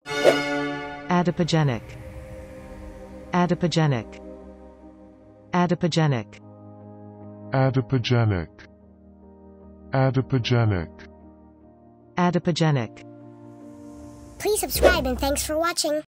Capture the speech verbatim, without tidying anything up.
Adipogenic. Adipogenic. Adipogenic. Adipogenic. Adipogenic. Adipogenic. Please subscribe and thanks for watching.